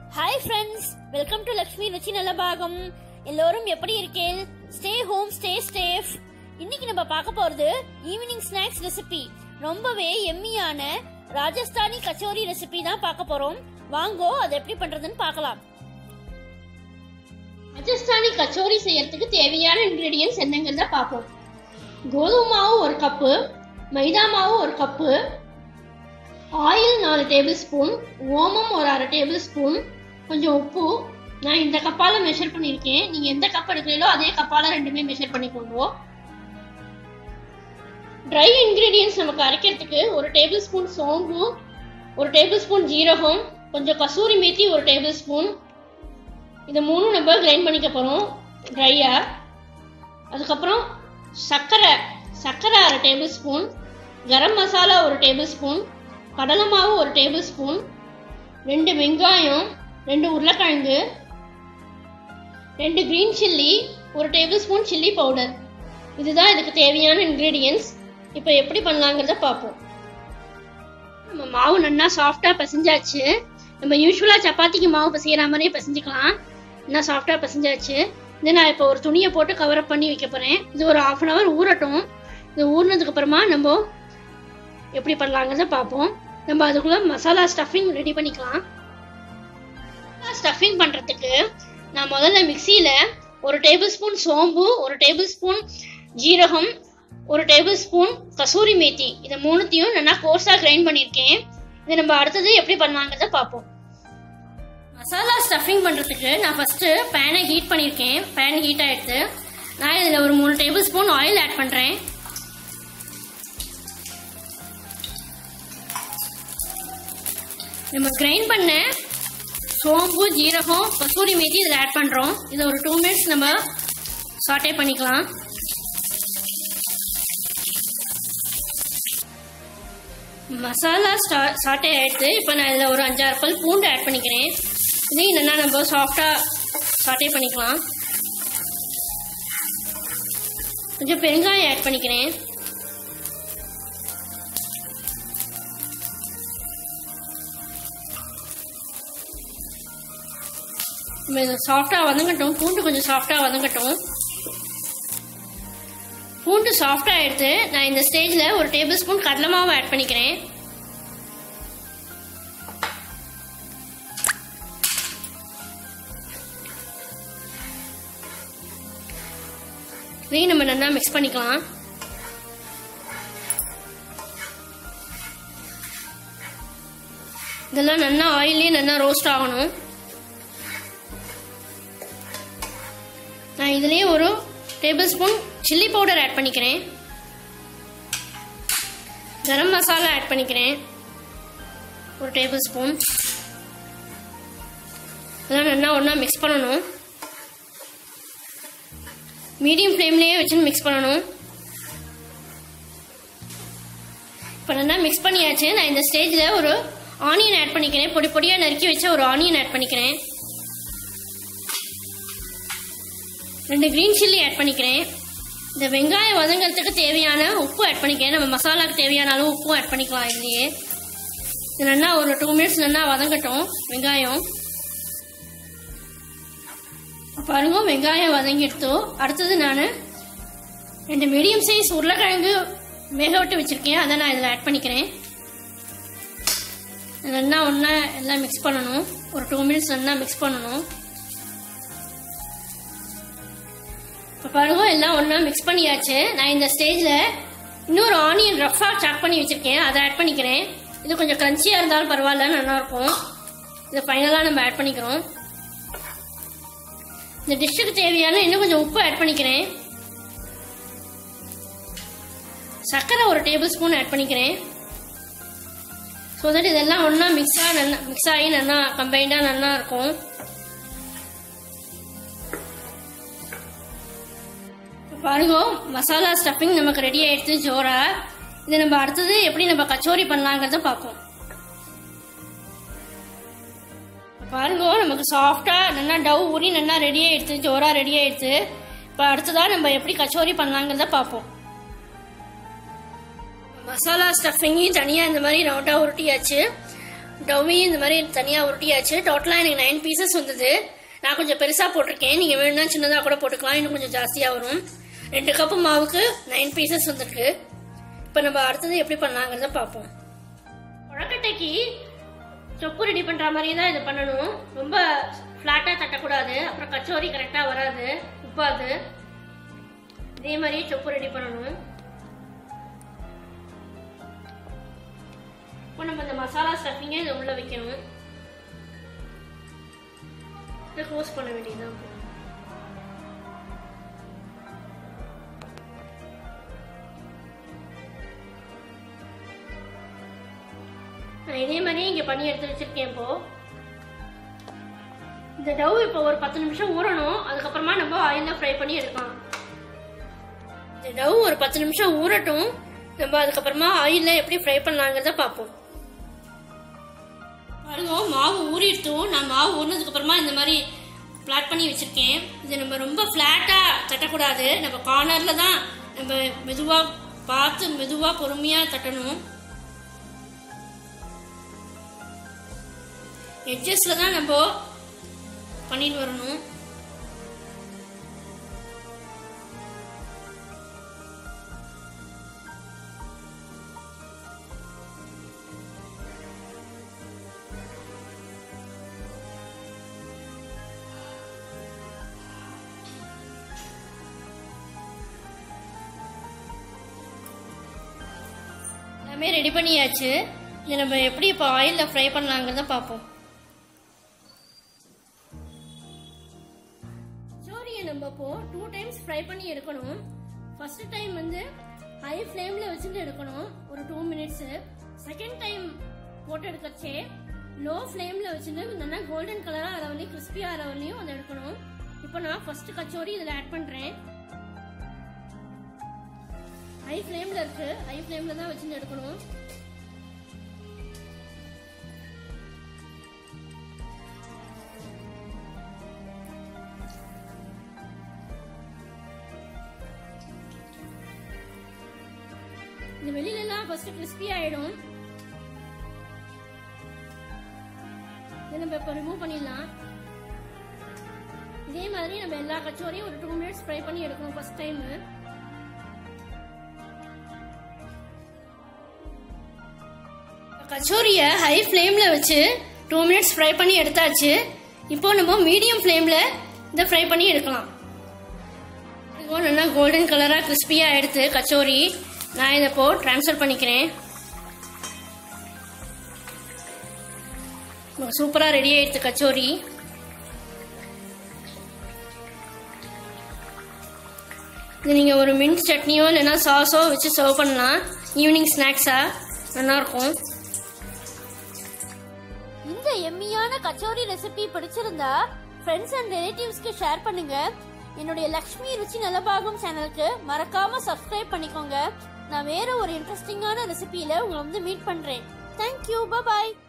Hi friends, welcome to Lakshmi Ruchi நல்ல பாகம். எல்லோரும் எப்படி இருக்கீங்க? Stay home, stay safe. இன்னைக்கு நம்ம பார்க்க போறது ஈவினிங் ஸ்நாக்ஸ் ரெசிபி. ரொம்பவே எம்மியான ராஜஸ்தானி கச்சோரி ரெசிபி தான் பார்க்க போறோம். வாங்கோ அதை எப்படி பண்றதுன்னு பார்க்கலாம். ராஜஸ்தானி கச்சோரி செய்யறதுக்கு தேவையான இன்கிரீடியன்ஸ் என்னங்கிறத பார்ப்போம். கோதுமை மாவு 1 கப்பு, மைதா மாவு 1 கப்பு, ஆயில் 4 டேபிள் ஸ்பூன், ஓமம் ஒரு 1/2 டேபிள் ஸ்பூன், கொஞ்சம் உப்பு. நான் இந்த கப்பால மெஷர் பண்ணியிருக்கேன். நீங்க எந்த கப் எடுக்கிறீங்களோ அதே கப்பால ரெண்டுமே மெஷர் பண்ணிக்கோங்க. ட்ரை இன்கிரீடியன்ஸ் நமக்கு அரைக்கிறதுக்கு 1 டேபிள் ஸ்பூன் சோம்பு, 1 டேபிள் ஸ்பூன் ஜீரகம், கொஞ்சம் கசூரி மேத்தி 1 டேபிள் ஸ்பூன். இது 3 நம்ம கிரைண்ட் பண்ணிக்க போறோம் ட்ரையா. அதுக்கப்புறம் சர்க்கரை 1/2 tablespoon, garam masala 1 tablespoon, கடலை மாவு 1 டேபிள் ஸ்பூன், 2 வெங்காயம், 2 உருளைக்கிழங்கு, 2 green chilli, 1 tablespoon chilli powder. இதுதான் இதுக்கு தேவையான இன்கிரீடியன்ஸ். இப்போ எப்படி பண்ணலாங்கிறத பார்ப்போம். நம்ம மாவு நல்லா சாஃப்டா பிசைஞ்சாச்சு. நம்ம யூஸ்வலா சப்பாத்திக்கு மாவு பிசைகிற மாதிரியே பிசைஞ்சுக்கலாம். நல்லா சாஃப்டா பிசைஞ்சாச்சு. இதை நான் இப்போ ஒரு துணியை போட்டு கவர் பண்ணி வைக்க போறேன். இது ஒரு 1/2 hour ஊறட்டும். இது ஊறினதுக்கு அப்புறமா நம்ம எப்படி பண்ணலாங்கிறத பார்ப்போம். நம்ம அதுக்குள்ள மசாலா ஸ்டஃபிங் ரெடி பண்ணிக்கலாம். ஸ்டஃபிங் பண்றதுக்கு நான் முதல்ல மிக்சியில 1 டேபிள் ஸ்பூன் சோம்பு, 1 டேபிள் ஸ்பூன் ஜீரகம், 1 டேபிள் ஸ்பூன் கசூரி மேத்தி, இதை 3த்தையும் நல்லா கோர்ஸா கிரைண்ட் பண்ணியிருக்கேன். இதை நம்ம அடுத்தது எப்படி பண்ணலாங்கிறத பார்ப்போம். மசாலா ஸ்டஃபிங் பண்றதுக்கு நான் ஃபர்ஸ்ட் பேனை ஹீட் பண்ணியிருக்கேன். பேன் ஹீட் ஆயிடுத்து. நான் இதில் ஒரு 3 டேபிள் ஸ்பூன் ஆயில் ஆட் பண்றேன். நம்ம கிரைண்ட் பண்ண சோம்பு, ஜீரகம், கசூரி மேத்தி இதில் ஆட் பண்ணுறோம். இதை ஒரு 2 minutes நம்ம சாட்டே பண்ணிக்கலாம். மசாலா சாட்டே ஆயிடுத்து. இப்போ நான் இதில் ஒரு 5-6 பல் பூண்டு ஆட் பண்ணிக்கிறேன். இதையும் என்னென்னா நம்ம சாஃப்டாக சாட்டே பண்ணிக்கலாம். கொஞ்சம் பெருங்காயம் ஆட் பண்ணிக்கிறேன். சாஃப்டா வதங்கட்டும். பூண்டு கொஞ்சம் சாஃப்டா வதங்கட்டும். பூண்டு சாஃப்டா எடுத்து நான் இந்த ஸ்டேஜ்ல 1 டேபிள் ஸ்பூன் கடலை மாவு ஆட் பண்ணிக்கிறேன். இதையும் நம்ம நல்லா மிக்ஸ் பண்ணிக்கலாம். இதெல்லாம் நல்லா ஆயிலே நல்லா ரோஸ்ட் ஆகணும். நான் இதுலயே ஒரு tablespoon chilli powder add பண்ணிக்கிறேன். கரம் மசாலா ஆட் பண்ணிக்கிறேன் 1 டேபிள் ஸ்பூன். இதெல்லாம் நல்லா ஒன்றா மிக்ஸ் பண்ணணும். மீடியம் ஃப்ளேம்லேயே வச்சு மிக்ஸ் பண்ணணும். இப்போ நல்லா மிக்ஸ் பண்ணியாச்சு. நான் இந்த ஸ்டேஜில் ஒரு ஆனியன் ஆட் பண்ணிக்கிறேன். பொடி பொடியாக நறுக்கி வச்ச ஒரு ஆனியன் ஆட் பண்ணிக்கிறேன். 2 கிரீன் சில்லி ஆட் பண்ணிக்கிறேன். இந்த வெங்காயம் வதங்கிறதுக்கு தேவையான உப்பு ஆட் பண்ணிக்கிறேன். நம்ம மசாலாவுக்கு தேவையான அளவு உப்பும் ஆட் பண்ணிக்கலாம் இதுலயே. இது நல்லா ஒரு 2 minutes நல்லா வதங்கட்டும் வெங்காயம். பாருங்க, வெங்காயம் வதங்கிடுத்தோ. அடுத்தது நான் 2 மீடியம் சைஸ் உருளைக்கிழங்கு வேக விட்டு வச்சிருக்கேன். அதை நான் இதில் ஆட் பண்ணிக்கிறேன். நல்லா ஒன்றா எல்லாம் மிக்ஸ் பண்ணணும். ஒரு 2 minutes நல்லா மிக்ஸ் பண்ணணும். இப்போ பாருங்க, எல்லாம் ஒன்றா மிக்ஸ் பண்ணியாச்சு. நான் இந்த ஸ்டேஜில் இன்னொரு ஆனியன் ரஃபாக சாப் பண்ணி வச்சுருக்கேன். அதை ஆட் பண்ணிக்கிறேன். இது கொஞ்சம் கிரன்ச்சியாக இருந்தாலும் பரவாயில்ல, நல்லாயிருக்கும். இதை ஃபைனலாக நம்ம ஆட் பண்ணிக்கிறோம். இந்த டிஷ்ஷுக்கு தேவையான இன்னும் கொஞ்சம் உப்பு ஆட் பண்ணிக்கிறேன். சர்க்கரை 1 டேபிள் ஸ்பூன் ஆட் பண்ணிக்கிறேன். ஸோ தட் இதெல்லாம் ஒன்றா மிக்ஸ் ஆகி நல்லா கம்பைண்டாக நல்லா இருக்கும். பாருங்க, மசாலா ஸ்டஃபிங் நமக்கு ரெடி ஆயிடுச்சு ஜோரா. இதை நம்ம அடுத்தது எப்படி நம்ம கச்சோரி பண்ணலாங்கிறத பார்ப்போம். பாருங்க, நமக்கு சாஃப்டா நல்லா டவ் ஊறி நல்லா ரெடி ஆயிடுச்சு, ஜோரா ரெடி ஆயிடுச்சு. இப்போ அடுத்ததா நம்ம எப்படி கச்சோரி பண்ணலாங்கிறத பார்ப்போம். மசாலா ஸ்டஃபிங்கையும் தனியாக இந்த மாதிரி ரவுண்டாக உருட்டியாச்சு. டவ்வையும் இந்த மாதிரி தனியாக உருட்டியாச்சு. டோட்டலாக எனக்கு 9 பீசஸ் வந்தது. நான் கொஞ்சம் பெருசாக போட்டிருக்கேன். நீங்கள் வேணும்னா சின்னதாக கூட போட்டுக்கலாம், இன்னும் கொஞ்சம் ஜாஸ்தியாக வரும். 2 கப்பு மாவுக்கு 9 பீசஸ் வந்துருக்கு. இப்போ நம்ம அடுத்தது எப்படி பண்ணலாங்கிறத பார்ப்போம். கொழக்கட்டைக்கு சொப்பு ரெடி பண்ணுற மாதிரி தான் இதை பண்ணணும். ரொம்ப ஃப்ளாட்டாக தட்டக்கூடாது, அப்புறம் கச்சோரி கரெக்டாக வராது, உப்பாது. இதே மாதிரி சொப்பு ரெடி பண்ணணும். இப்போ நம்ம இந்த மசாலா ஸ்டஃபிங்கை இதை உள்ள வைக்கணும். இதை க்ளோஸ் பண்ண வேண்டியதுதான். நான் இதே மாதிரி இங்கே பண்ணி எடுத்து வச்சிருக்கேன். இப்போ இந்த டவ் இப்போ ஒரு 10 நிமிஷம் ஊறணும். அதுக்கப்புறமா நம்ம ஆயிலில் ஃப்ரை பண்ணி எடுக்கலாம். இந்த டவ் ஒரு 10 நிமிஷம் ஊறட்டும். நம்ம அதுக்கப்புறமா ஆயிலில் எப்படி ஃப்ரை பண்ணலாங்கிறத பார்ப்போம். பாருங்க, மாவு ஊறிட்டும். நான் மாவு ஊறினதுக்கு அப்புறமா இந்த மாதிரி ஃப்ளாட் பண்ணி வச்சிருக்கேன். இது நம்ம ரொம்ப ஃப்ளாட்டா தட்டக்கூடாது. நம்ம கார்னர்ல தான் நம்ம மெதுவா பார்த்து மெதுவா பொறுமையா தட்டணும். எட்ஜஸ்ல தான் நம்ம பண்ணிட்டு வரணும். எல்லாமே ரெடி பண்ணியாச்சு. இதை நம்ம எப்படி இப்போ ஆயிலில் ஃப்ரை பண்ணலாங்கிறத பார்ப்போம். கச்சோரியை நம்ம இப்போ 2 டைம்ஸ் ஃப்ரை பண்ணி எடுக்கணும். ஃபர்ஸ்ட் டைம் வந்து ஹை ஃப்ளேமில் வச்சுட்டு எடுக்கணும், ஒரு 2 மினிட்ஸ். செகண்ட் டைம் போட்டு எடுக்கச்சே லோ ஃப்ளேமில் வச்சுட்டு நல்லா கோல்டன் கலராக அதை வந்து கிறிஸ்பியாக அதை வரலையும் அதை எடுக்கணும். இப்போ நான் ஃபர்ஸ்ட் கச்சோரி இதில் ஆட் பண்ணுறேன். ஹை ஃப்ளேம்ல இருக்கு, ஹை ஃப்ளேம்ல தான் வச்சு எடுக்கணும். இந்த வெளியில எல்லாம் ஃபர்ஸ்ட் கிறிஸ்பி ஆயிடும். இதை நம்ம இப்போ ரிமூவ் பண்ணிடலாம். இதே மாதிரி நம்ம எல்லா கச்சோரியும் ஒரு 2 மினிட்ஸ் ஃப்ரை பண்ணி எடுக்கணும் ஃபர்ஸ்ட் டைம். கச்சோரியை ஹை ஃப்ளேம்ல வச்சு 2 மினிட்ஸ் ஃப்ரை பண்ணி எடுத்தாச்சு. இப்போ நம்ம மீடியம் ஃப்ளேம்ல இதை ஃப்ரை பண்ணி எடுக்கலாம். நல்லா கோல்டன் கலரா கிறிஸ்பியா எடுத்து கச்சோரி நான் இதை இப்போ ட்ரான்ஸ்ஃபர் பண்ணிக்கிறேன். சூப்பரா ரெடி ஆயிடுச்சு கச்சோரி. இது நீங்க ஒரு மின்ட் சட்னியோ இல்லைன்னா சாஸோ வச்சு சர்வ் பண்ணலாம். ஈவினிங் ஸ்நாக்ஸா நல்லா இருக்கும். இந்த எம்மியான கச்சோரி ரெசிபி பிடிச்சிருந்தா ஃப்ரெண்ட்ஸ் அண்ட் ரிலேட்டிவ்ஸ்க்கு ஷேர் பண்ணுங்க. என்னுடைய லக்ஷ்மி ருச்சி நலபாகம் சேனலுக்கு மறக்காம சப்ஸ்கிரைப் பண்ணிக்கோங்க. நான் வேற ஒரு இன்ட்ரெஸ்டிங்கான ரெசிபியில உங்களை வந்து மீட் பண்றேன். தேங்க்யூ, பாய்.